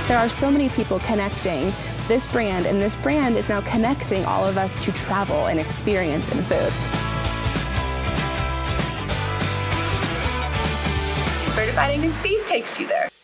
There are so many people connecting this brand, and this brand is now connecting all of us to travel and experience in food. Certified Angus beef takes you there.